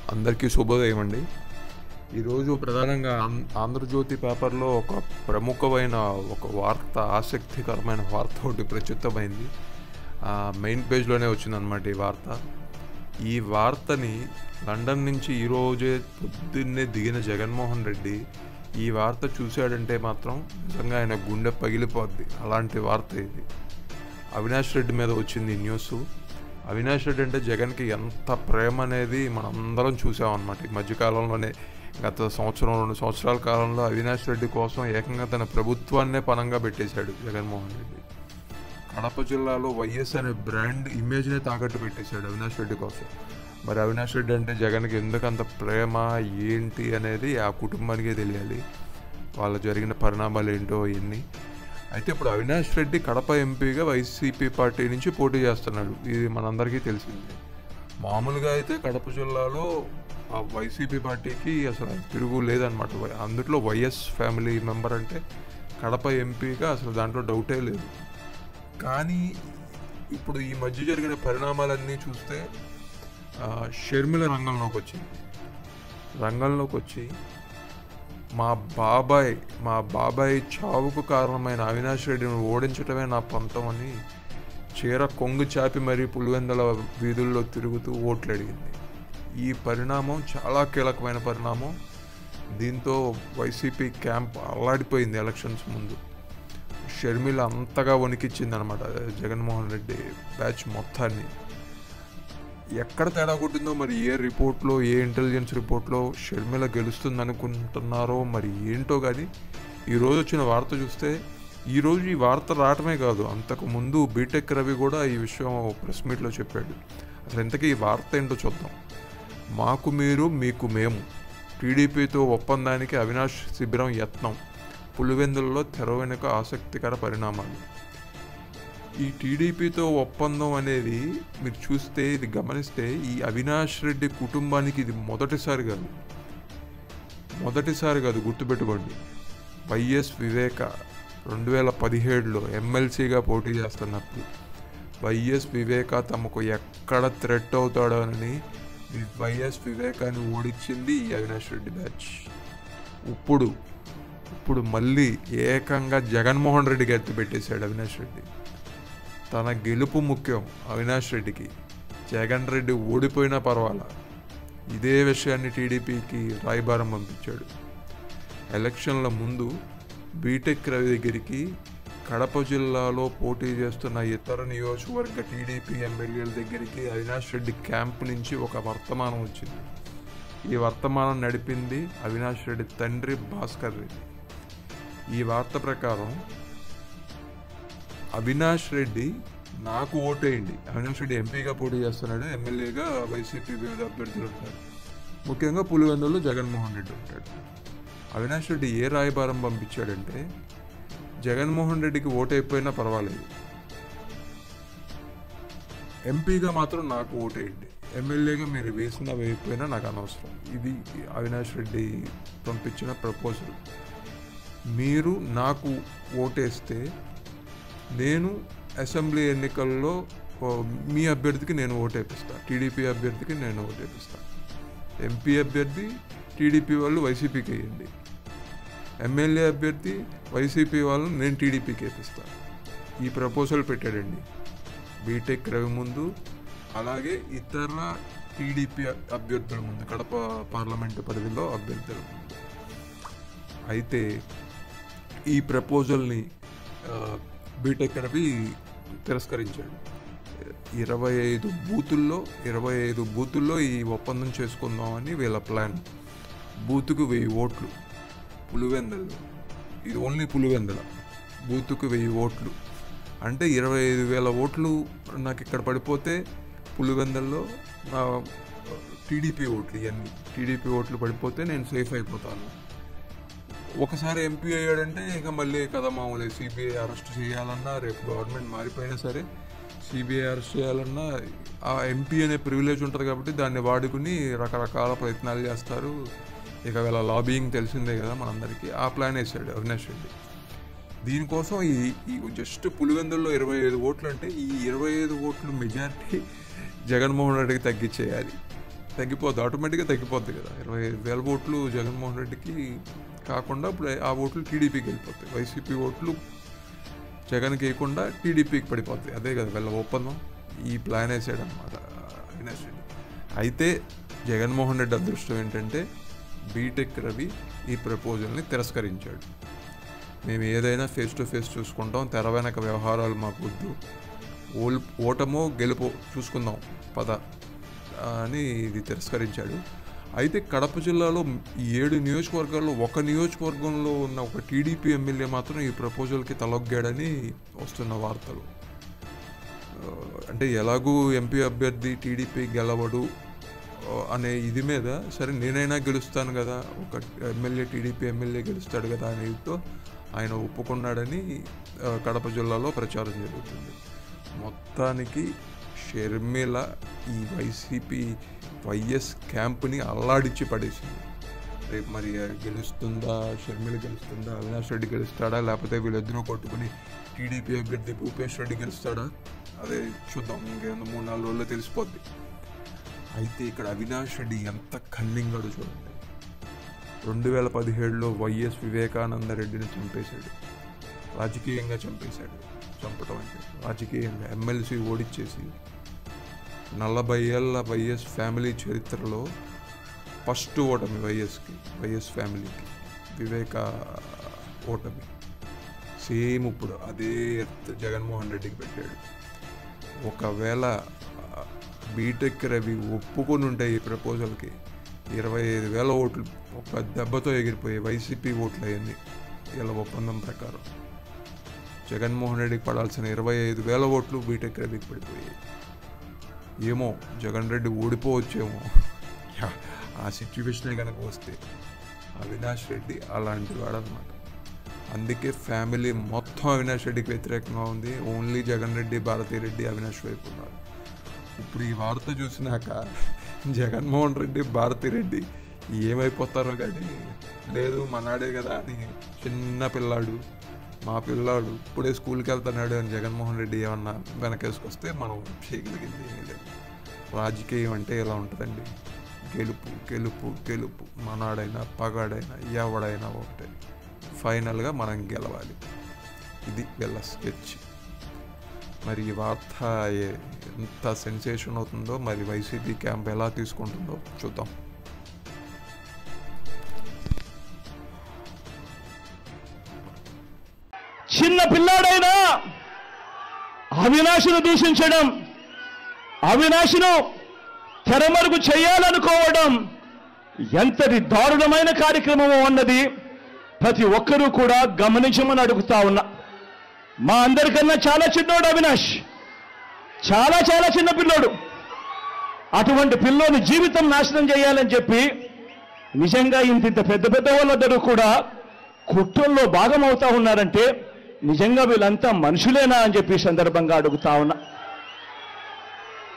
అందరికీ శుభోదయం అండి. ఈరోజు ప్రధానంగా ఆంధ్రజ్యోతి పేపర్లో ఒక ప్రముఖమైన ఒక వార్త, ఆసక్తికరమైన వార్త ఒకటి ప్రచురితమైంది. మెయిన్ పేజ్లోనే వచ్చిందనమాట ఈ వార్త. ఈ వార్తని లండన్ నుంచి ఈరోజే పొద్దున్నే దిగిన జగన్మోహన్ రెడ్డి ఈ వార్త చూశాడంటే మాత్రం నిజంగా ఆయన గుండె పగిలిపోద్ది. అలాంటి వార్త ఇది. అవినాష్ రెడ్డి మీద వచ్చింది ఈ న్యూస్. అవినాష్ రెడ్డి అంటే జగన్కి ఎంత ప్రేమ అనేది మనందరం చూసామన్నమాట. ఈ మధ్యకాలంలోనే గత 2 సంవత్సరాల కాలంలో అవినాష్ రెడ్డి కోసం ఏకంగా తన ప్రభుత్వాన్నే పణంగా పెట్టేశాడు జగన్మోహన్ రెడ్డి. కడప జిల్లాలో వైఎస్ అనే బ్రాండ్ ఇమేజ్నే తాకట్టు పెట్టేశాడు అవినాష్ రెడ్డి కోసం. మరి అవినాష్ రెడ్డి అంటే జగన్కి ఎందుకంత ప్రేమ ఏంటి అనేది ఆ కుటుంబానికే తెలియాలి. వాళ్ళ జరిగిన పరిణామాలు ఏంటో ఇవన్నీ. అయితే ఇప్పుడు అవినాష్ రెడ్డి కడప ఎంపీగా వైసీపీ పార్టీ నుంచి పోటీ చేస్తున్నాడు. ఇది మనందరికీ తెలిసిందే. మామూలుగా అయితే కడప జిల్లాలో ఆ వైసీపీ పార్టీకి అసలు తిరుగు లేదనమాట. అందులో వైఎస్ ఫ్యామిలీ మెంబర్ అంటే కడప ఎంపీగా అసలు దాంట్లో డౌటే లేదు. కానీ ఇప్పుడు ఈ మధ్య జరిగిన పరిణామాలన్నీ చూస్తే షర్మిల రంగంలోకి వచ్చి మా బాబాయ్ చావుకు కారణమైన అవినాష్ రెడ్డిని ఓడించడమే నా పంతం అని చీర కొంగు చాపి మరీ పులివెందుల వీధుల్లో తిరుగుతూ ఓట్లు అడిగింది. ఈ పరిణామం చాలా కీలకమైన పరిణామం. దీంతో వైసీపీ క్యాంప్ అల్లాడిపోయింది. ఎలక్షన్స్ ముందు షర్మిల అంతగా వణికిచ్చింది అనమాట జగన్మోహన్ రెడ్డి బ్యాచ్ మొత్తాన్ని. ఎక్కడ తేడా కొట్టిందో మరి, ఏ రిపోర్ట్లో, ఏ ఇంటెలిజెన్స్ రిపోర్ట్లో షర్మిల గెలుస్తుంది అనుకుంటున్నారో మరి ఏంటో. కానీ ఈరోజు వచ్చిన వార్త చూస్తే, ఈరోజు ఈ వార్త రావటమే కాదు, అంతకుముందు బీటెక్ రవి కూడా ఈ విషయం ప్రెస్ మీట్లో చెప్పాడు. అసలు ఇంతకీ ఈ వార్త ఏంటో చూద్దాం. మాకు మీరు, మీకు మేము, టీడీపీతో ఒప్పందానికి అవినాష్ శిబిరం యత్నం, పులివెందులలో తెర వెనుక ఆసక్తికర పరిణామాలు. ఈ టీడీపీతో ఒప్పందం అనేది మీరు చూస్తే, ఇది గమనిస్తే, ఈ అవినాష్ రెడ్డి కుటుంబానికి ఇది మొదటిసారి కాదు, గుర్తుపెట్టుకోండి. వైఎస్ వివేక 2017లో ఎమ్మెల్సీగా పోటీ చేస్తున్నప్పుడు వైఎస్ వివేక తమకు ఎక్కడ థ్రెట్ అవుతాడోనని వైఎస్ వివేకాన్ని ఓడించింది ఈ అవినాష్ రెడ్డి బ్యాచ్. ఇప్పుడు మళ్ళీ ఏకంగా జగన్మోహన్ రెడ్డికి ఎత్తి పెట్టేశాడు అవినాష్ రెడ్డి. తన గెలుపు ముఖ్యం అవినాష్ రెడ్డికి. జగన్ రెడ్డి ఓడిపోయినా పర్వాలా, ఇదే విషయాన్ని టీడీపీకి రాయబారం పంపించాడు. ఎలక్షన్ల ముందు బీటెక్ రవి దగ్గరికి కడప జిల్లాలో పోటీ చేస్తున్న ఇతర నియోజకవర్గ టీడీపీ ఎమ్మెల్యేల దగ్గరికి అవినాష్ రెడ్డి క్యాంప్ నుంచి ఒక వర్తమానం వచ్చింది. ఈ వర్తమానం నడిపింది అవినాష్ రెడ్డి తండ్రి భాస్కర్ రెడ్డి. ఈ వార్త ప్రకారం అవినాష్ రెడ్డి నాకు ఓటేయండి, అవినాష్ రెడ్డి ఎంపీగా పోటీ చేస్తున్నాడు, ఎమ్మెల్యేగా వైసీపీ వివిధ అభ్యర్థులు ఉంటారు, ముఖ్యంగా పులివెందులలో జగన్మోహన్ రెడ్డి ఉంటాడు. అవినాష్ రెడ్డి ఏ రాయబారం పంపించాడంటే, జగన్మోహన్ రెడ్డికి ఓటైపోయినా పర్వాలేదు, ఎంపీగా మాత్రం నాకు ఓటేయండి, ఎమ్మెల్యేగా మీరు వేసినా వేయకపోయినా నాకు అనవసరం. ఇది అవినాష్ రెడ్డి పంపించిన ప్రపోజల్. మీరు నాకు ఓటేస్తే నేను అసెంబ్లీ ఎన్నికల్లో మీ అభ్యర్థికి నేను ఓటేపిస్తాను, టీడీపీ అభ్యర్థికి నేను ఓటేపిస్తాను, ఎంపీ అభ్యర్థి టీడీపీ వాళ్ళు వైసీపీకి వేయండి, ఎమ్మెల్యే అభ్యర్థి వైసీపీ వాళ్ళని నేను టీడీపీకి వేపిస్తాను. ఈ ప్రపోజల్ పెట్టాడండి బీటెక్ రవి ముందు, అలాగే ఇతర టీడీపీ అభ్యర్థుల ముందు, కడప పార్లమెంటు పరిధిలో అభ్యర్థుల ముందు. అయితే ఈ ప్రపోజల్ని బీటెక్ రవి తిరస్కరించాడు. 25 బూతుల్లో ఈ ఒప్పందం చేసుకుందామని వీళ్ళ ప్లాన్. బూతుకు 1000 ఓట్లు పులివెందులలో, ఇది ఓన్లీ పులివెందుల. బూతుకు 1000 ఓట్లు అంటే 25,000 ఓట్లు నాకు ఇక్కడ పడిపోతే పులివెందుల్లో నా టీడీపీ ఓట్లు, ఇవన్నీ టీడీపీ ఓట్లు పడిపోతే నేను సేఫ్ అయిపోతాను. ఒకసారి ఎంపీ అయ్యాడంటే ఇక మళ్ళీ కదా మామూలు సిబిఐ అరెస్ట్ చేయాలన్నా, రేపు గవర్నమెంట్ మారిపోయినా సరే సిబిఐ అరెస్ట్ చేయాలన్నా ఆ ఎంపీ అనే ప్రివిలేజ్ ఉంటుంది కాబట్టి దాన్ని వాడుకుని రకరకాల ప్రయత్నాలు చేస్తారు. ఇక వీళ్ళ లాబియింగ్ తెలిసిందే కదా మనందరికీ. ఆ ప్లాన్ వేసాడు అవినాష్ రెడ్డి. దీనికోసం ఈ జస్ట్ పులివెందుల్లో 25 ఓట్లు అంటే ఈ 25 ఓట్లు మెజారిటీ జగన్మోహన్ రెడ్డికి తగ్గించేయాలి. తగ్గిపోద్ది, ఆటోమేటిక్గా తగ్గిపోద్ది కదా. 25,000 ఓట్లు జగన్మోహన్ రెడ్డికి కాకుండా ఇప్పుడు ఆ ఓట్లు టీడీపీకి వెళ్ళిపోతాయి. వైసీపీ ఓట్లు జగన్కి వేయకుండా టీడీపీకి పడిపోతాయి. అదే కదా వీళ్ళ ఒప్పందం. ఈ ప్లాన్ వేసాడు అనమాట అవినాష్ రెడ్డి. అయితే జగన్మోహన్ రెడ్డి అదృష్టం ఏంటంటే బీటెక్ రవి ఈ ప్రపోజల్ని తిరస్కరించాడు. మేము ఏదైనా ఫేస్ టు ఫేస్ చూసుకుంటాం, తెర వెనక వ్యవహారాలు మాకు వద్దు, ఓటమో గెలుపో చూసుకుందాం పద అని ఇది తిరస్కరించాడు. అయితే కడప జిల్లాలో 7 నియోజకవర్గాల్లో ఒక నియోజకవర్గంలో ఉన్న ఒక టీడీపీ ఎమ్మెల్యే మాత్రం ఈ ప్రపోజల్కి తలొగ్గాడని వస్తున్న వార్తలు. అంటే ఎలాగూ ఎంపీ అభ్యర్థి టీడీపీ గెలవడు అనే ఇది మీద సరే నేనైనా గెలుస్తాను కదా, ఒక ఎమ్మెల్యే టీడీపీ ఎమ్మెల్యే గెలుస్తాడు కదా అనేతో ఆయన ఒప్పుకున్నాడని కడప జిల్లాలో ప్రచారం జరుగుతుంది. మొత్తానికి షర్మిల ఈ వైసీపీ వైఎస్ క్యాంప్ని అల్లాడిచ్చి పడేసింది. రేపు మరి గెలుస్తుందా, షర్మిల గెలుస్తుందా, అవినాష్ రెడ్డి గెలుస్తాడా, లేకపోతే వీళ్ళిద్దరూ కొట్టుకుని టీడీపీ అభ్యర్థి భూపేష్ రెడ్డి గెలుస్తాడా, అదే చూద్దాం. ఇంకేమో 3-4 రోజుల్లో తెలిసిపోద్ది. అయితే ఇక్కడ అవినాష్ రెడ్డి ఎంత కన్నింగాడు చూడండి. 2017లో వైఎస్ వివేకానంద రెడ్డిని చంపేశాడు, రాజకీయంగా చంపేశాడు. చంపడం అంటే రాజకీయంగా ఎమ్మెల్సీ ఓడిచ్చేసి 40 ఏళ్ళ వైఎస్ ఫ్యామిలీ చరిత్రలో ఫస్ట్ ఓటమి వైఎస్ ఫ్యామిలీకి వివేక ఓటమి. సేమ్ ఇప్పుడు అదే జగన్మోహన్ రెడ్డికి పెట్టాడు. ఒకవేళ బీటెక్ రవి ఒప్పుకొని ఉంటే ఈ ప్రపోజల్కి 25,000 ఓట్లు ఒక దెబ్బతో ఎగిరిపోయాయి. వైసీపీ ఓట్లు అవన్నీ ఇలా ఒప్పందం ప్రకారం జగన్మోహన్ రెడ్డికి పడాల్సిన 25,000 ఓట్లు బీటెక్ రవికి పడిపోయాయి. ఏమో జగన్ రెడ్డి ఓడిపోవచ్చేమో ఆ సిచ్యువేషనే కనుక వస్తే. అవినాష్ రెడ్డి అలాంటి వాడనమాట. అందుకే ఫ్యామిలీ మొత్తం అవినాష్ రెడ్డికి వ్యతిరేకంగా ఉంది. ఓన్లీ జగన్ రెడ్డి, భారతీ రెడ్డి అవినాష్ వైపు ఉన్నారు. ఇప్పుడు ఈ వార్త చూసినాక జగన్మోహన్ రెడ్డి, భారతీ రెడ్డి ఏమైపోతారో కానీ లేదు మనాడే కదా అని చిన్న పిల్లాడు, మా పిల్లాడు ఇప్పుడే స్కూల్కి వెళ్తున్నాడు అని జగన్మోహన్ రెడ్డి ఏమన్నా వెనకేసుకొస్తే మనం చేయగలిగింది ఏమీ లేదు. రాజకీయం అంటే ఇలా ఉంటుందండి. గెలుపు గెలుపు గెలుపు, మనాడైనా పగాడైనా ఎవడైనా ఒకటే. ఫైనల్గా మనం గెలవాలి. ఇది వీళ్ళ స్కెచ్. మరి ఈ వార్త ఎంత సెన్సేషన్ అవుతుందో, మరి వైసీపీ క్యాంప్ ఎలా తీసుకుంటుందో చూద్దాం. చిన్న పిల్లాడైనా అవినాశను దూషించడం, అవినాశను తెరమరుగు చేయాలనుకోవడం ఎంతటి దారుణమైన కార్యక్రమమో అన్నది ప్రతి ఒక్కరూ కూడా గమనించమని అడుగుతా ఉన్నా. మా అందరికన్నా చాలా చిన్నోడు అవినాష్, చాలా చాలా చిన్న పిల్లోడు. అటువంటి పిల్లోని జీవితం నాశనం చేయాలని చెప్పి నిజంగా ఇంత పెద్ద పెద్ద వాళ్ళందరూ కూడా కుట్రల్లో భాగం అవుతా ఉన్నారంటే నిజంగా వీళ్ళంతా మనుషులేనా అని చెప్పి సందర్భంగా అడుగుతా ఉన్నా.